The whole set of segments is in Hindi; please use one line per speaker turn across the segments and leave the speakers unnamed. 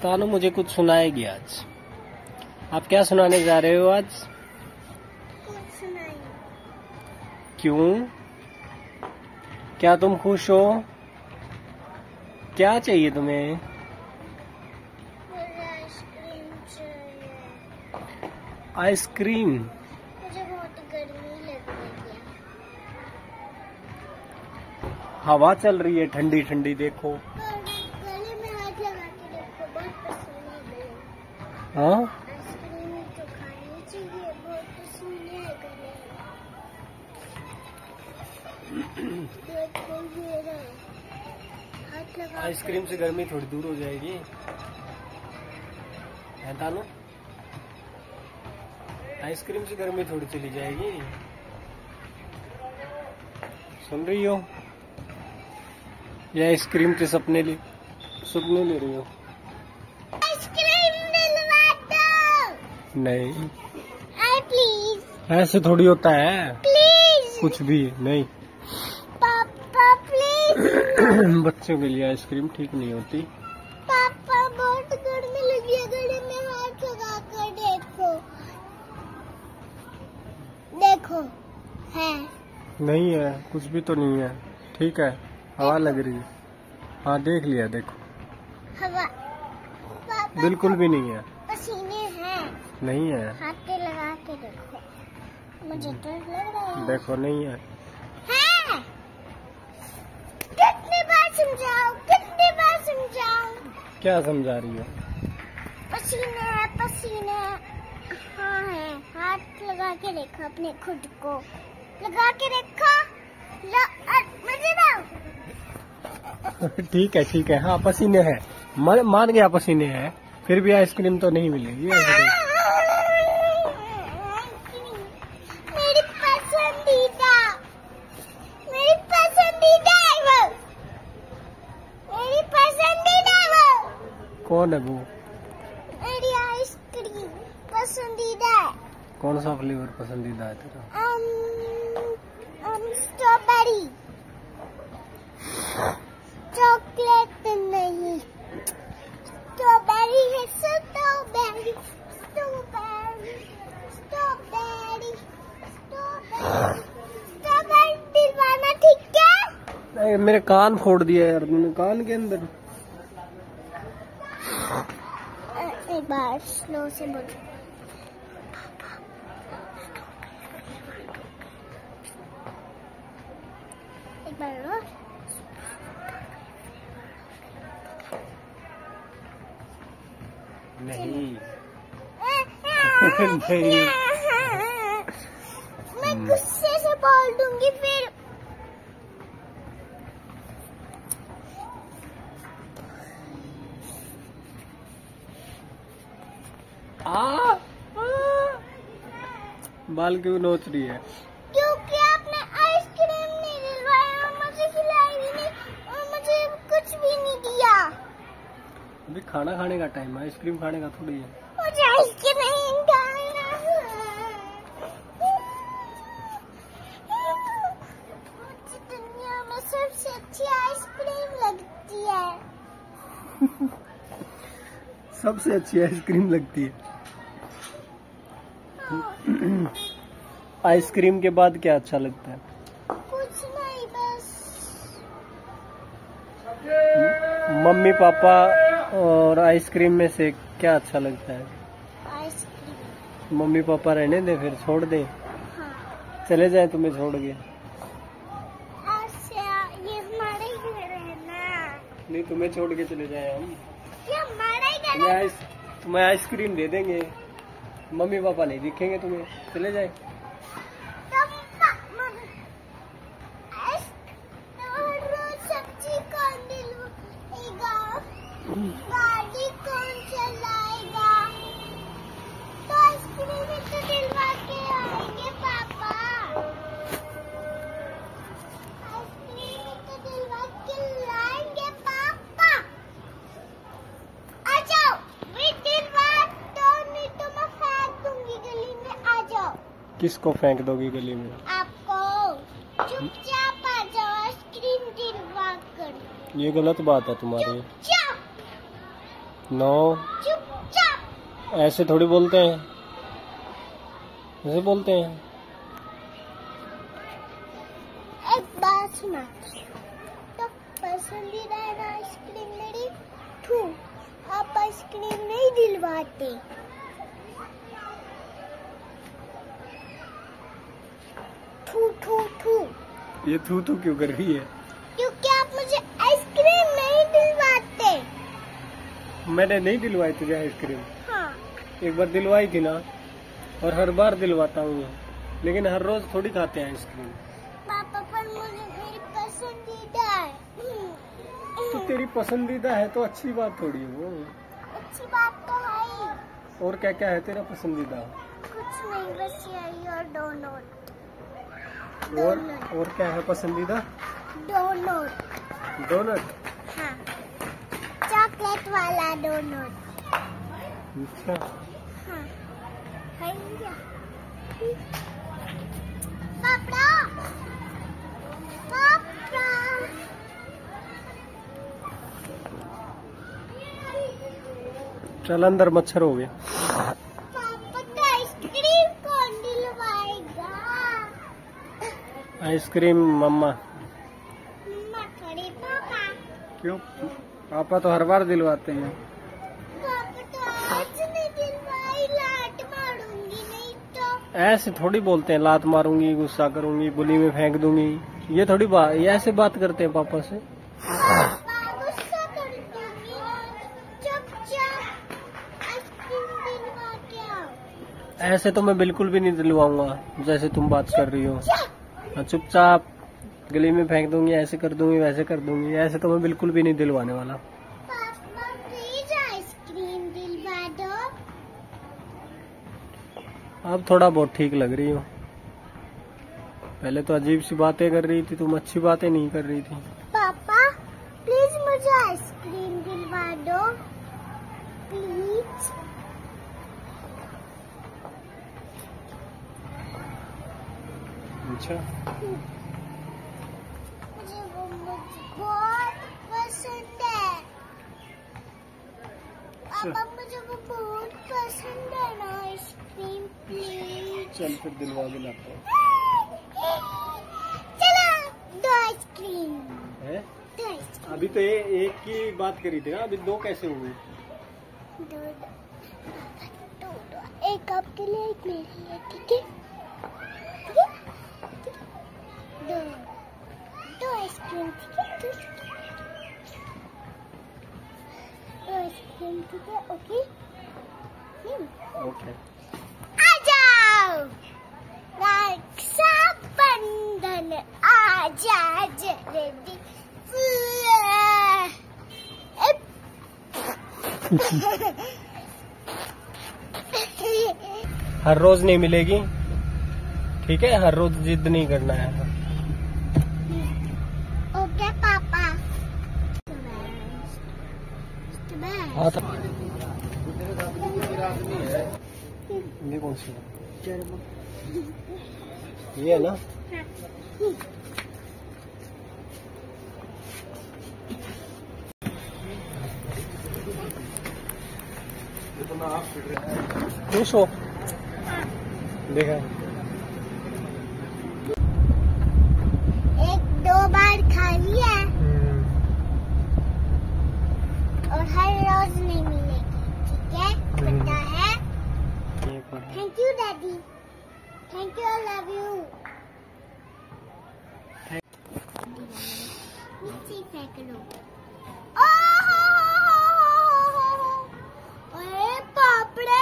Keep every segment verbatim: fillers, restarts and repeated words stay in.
तानू मुझे कुछ सुनाएगी आज। आप क्या सुनाने जा रहे हो आज?
कुछ नहीं।
क्यों? क्या तुम खुश हो? क्या चाहिए तुम्हें?
मुझे आइसक्रीम चाहिए।
आइसक्रीम?
मुझे बहुत गर्मी लग रही है।
हवा चल रही है ठंडी ठंडी, देखो।
गले में हाथ लगा के देखो, बहुत पसीना है गले में।
हाँ,
आइसक्रीम तो खानी चाहिए, बहुत पसीने है गले में। देखो ये रहा, हाथ लगा।
आइसक्रीम से गर्मी थोड़ी दूर हो जाएगी, है तानू? आइसक्रीम से गर्मी थोड़ी चली जाएगी। सुन रही हो? ये आइसक्रीम के सपने ले सपने ले रही हो?
आइसक्रीम दिलवा दो।
नहीं,
आई प्लीज।
ऐसे थोड़ी होता है।
प्लीज
कुछ भी नहीं।
पापा प्लीज।
बच्चों के लिए आइसक्रीम ठीक नहीं होती।
पापा बहुत गर्मी लगी है, गले में हाथ लगा कर देखो। देखो है।
नहीं है, कुछ भी तो नहीं है। ठीक है, हवा लग रही है। हाँ देख लिया, देखो।
हवा पापा
बिल्कुल भी नहीं है।
पसीने हैं।
नहीं है,
हाथ पे लगा के देखो, मुझे तो लग रहा है।
देखो नहीं है।
है। कितनी बार समझाओ, कितनी बार समझाओ?
क्या समझा रही हो?
पसीने है, पसीने है। हाँ है, हाथ लगा के देखो अपने खुद को, लगा के देखो। लो, अ, मुझे दो।
ठीक है ठीक है, हाँ पसीने हैं, मान मान गया पसीने हैं, फिर भी आइसक्रीम तो नहीं मिलेगी। ऐसे
मेरी पसंदीदा, मेरी पसंदीदा है वो, मेरी पसंदीदा है वो।
कौन है वो?
मेरी आइसक्रीम पसंदीदा है।
कौन सा फ्लेवर पसंदीदा है तेरा?
um, um, strawberry. चॉकलेट नहीं, स्ट्रॉबेरी है। Strawberry strawberry strawberry strawberry strawberry दिलवाना, ठीक है?
नहीं, मेरे कान फोड़ दिया यार तुमने, कान के अंदर।
एक बार स्लो से बोलो। एक बार बोलो।
नहीं
नहीं। मैं गुस्से से बोल दूंगी फिर।
आ, बाल क्यों नोच रही है?
क्योंकि आपने आइसक्रीम नहीं दिलवाया, मुझे खिलाई भी नहीं और मुझे कुछ भी नहीं दिया।
अभी खाना खाने का टाइम है, आइसक्रीम खाने का थोड़ी है।
मुझे आइसक्रीम खाना है। मुझे दुनिया में सबसे अच्छी आइसक्रीम लगती है।
सबसे अच्छी आइसक्रीम लगती है। आइसक्रीम के बाद क्या अच्छा लगता है?
कुछ नहीं, बस
मम्मी पापा और आइसक्रीम में से क्या अच्छा लगता है?
आइसक्रीम।
मम्मी पापा रहने दे, फिर छोड़ दे,
हाँ।
चले जाए तुम्हें छोड़ के।
अच्छा, ये हमारा ही घर है ना?
नहीं, तुम्हें छोड़ के चले जाए हम।
ये हमारा ही घर
तुम्हें
है।
आइस तुम्हें आइसक्रीम दे देंगे, मम्मी पापा नहीं दिखेंगे तुम्हें, चले जाए।
तुम आइस रोज सब्जी कौन दिलवाएगा? गाड़ी कौन चलाएगा? तो आइसक्रीम भी तो दिलवा के आएंगे पापा। आइसक्रीम भी तो दिलवा के लाएंगे पापा। आ जाओ, भी दिलवा दो, नहीं तो मैं फेंक दूंगी गली में। आ जाओ।
किसको फेंक दोगी गली में?
आपको। चुपचाप आ जाओ, आइसक्रीम दिलवा कर।
ये गलत बात है तुम्हारी,
चुपचाप।
नो।
चुपचाप।
ऐसे थोड़ी बोलते हैं, ऐसे बोलते हैं।
एक बात सुना, तो पसंदीदा है ना आइसक्रीम मेरी। थू, आप आइसक्रीम नहीं दिलवाते। थू थू थू।
ये थू थू क्यों कर रही है?
क्योंकि आप मुझे आइसक्रीम नहीं दिलवाते।
मैंने नहीं दिलवाई तुझे आइसक्रीम।
हाँ।
एक बार दिलवाई थी ना, और हर बार दिलवाता हूँ, लेकिन हर रोज थोड़ी खाते हैं आइसक्रीम।
पापा, पर मुझे मेरी पसंदीदा है।
तो तेरी पसंदीदा है तो अच्छी बात थोड़ी है वो।
अच्छी बात तो है ही।
और क्या क्या है तेरा पसंदीदा?
कुछ नहीं, बस यही और डोनट।
और और क्या है पसंदीदा?
डोनट।
डोनट।
हाँ, चॉकलेट वाला डोनट।
अच्छा।
हाँ, खाएंगे। पापा, पापा।
चल अंदर, मच्छर हो गया।
पापा, तो आइसक्रीम कौन दिलवाएगा?
आइसक्रीम मम्मा।
मम्मा थोड़ी, पापा।
क्यों? पापा तो हर बार दिलवाते हैं।
पापा, तो आज नहीं दिलवाई, लात मारूंगी नहीं तो।
ऐसे थोड़ी बोलते हैं, लात मारूंगी, गुस्सा करूंगी, बुली में फेंक दूंगी। ये थोड़ी बात, ये ऐसे बात करते हैं पापा से।
पापा, गुस्सा कर दूंगी। चुपचाप आइसक्रीम दिलवा के आओ।
ऐसे तो मैं बिल्कुल भी नहीं दिलवाऊंगा जैसे तुम बात कर रही हो। हाँ, चुपचाप गली में फेंक दूंगी, ऐसे कर दूंगी, वैसे कर दूंगी। ऐसे तो मैं बिल्कुल भी नहीं दिलवाने वाला।
पापा, प्लीज आइसक्रीम दिलवा दो।
अब थोड़ा बहुत ठीक लग रही हो। पहले तो अजीब सी बातें कर रही थी तुम, अच्छी बातें नहीं कर रही थी।
पापा, प्लीज मुझे आइसक्रीम दिलवा दो, प्लीज।
अच्छा,
मुझे वो मुझे बहुत पसंद है। पापा, मुझे वो बहुत पसंद है ना आइसक्रीम, प्लीज।
चल फिर दिलवा के लाता हूँ।
चलो, दो आइसक्रीम।
है?
दो आइसक्रीम।
अभी तो ये एक की बात करी थी ना, अभी दो कैसे हुए?
दो दो दो दो। एक आपके लिए, एक मेरे लिए, ठीक है? ठीक है? ठीक है? दो दो आइसक्रीम, ठीक है? दो दो आइसक्रीम, ठीक है? ओके। हम्म।
ओके।
आ जाओ, रक्षाबंधन आजा जल्दी।
हर रोज नहीं मिलेगी, ठीक है? हर रोज जिद नहीं करना है।
ओके पापा।
हाँ तो ये कौन सी है? ये है ना? खुश हो? देखा,
एक दो बार खा लिया और हर रोज नहीं मिलेगी, ठीक है? पता है? Thank you daddy, thank you, I love you. नीचे फेंक लो। अरे पापड़े,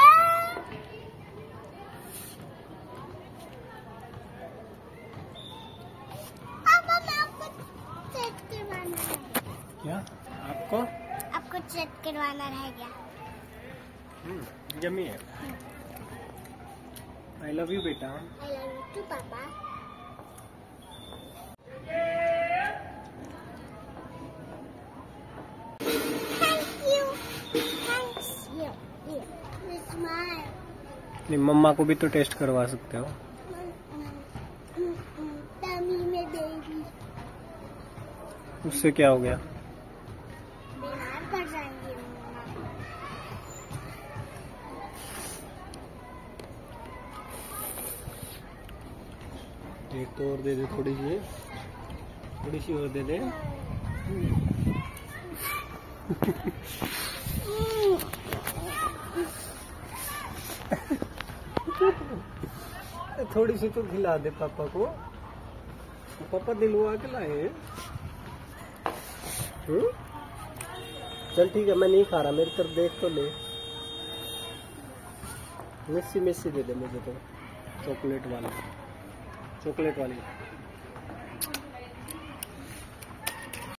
अब मैं आपको चेक करवाना है।
क्या आपको?
आपको चेक करवाना रह गया।
यम्मी है। आई लव यू बेटा।
आई लव यू टू पापा। Thank you, thanks you. ये स्माइल।
नहीं, मम्मा को भी तो टेस्ट करवा सकते हो।
टमी में बेबी।
उससे क्या हो गया?
बीमार पड़ जाएंगे मम्मा।
एक तो और दे दे, थोड़ी सी थोड़ी सी और दे दे। थोड़ी सी तो खिला दे पापा को, पापा दिलवा के लाए। चल ठीक है, मैं नहीं खा रहा, मेरी तरफ देख तो ले। मिस्सी मिस्सी दे दे मुझे तो, चॉकलेट वाली, चॉकलेट वाली।